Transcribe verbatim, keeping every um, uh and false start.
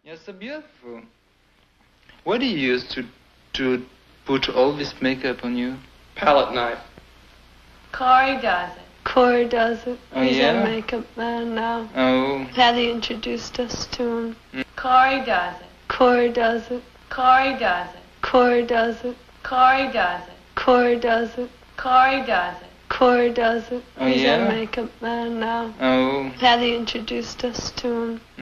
You're so beautiful. What do you use to to put all this makeup on you? Palette knife. Corey does it. Corey does it. Oh, He's yeah? our makeup man now. Oh. Patti introduced us to him. Mm. Corey does it. Corey does it. Corey does it. Corey does it. Corey does it. Corey does it. Corey does it. Corey does it. Oh, He's yeah? our makeup man now. Oh. Patti introduced us to him.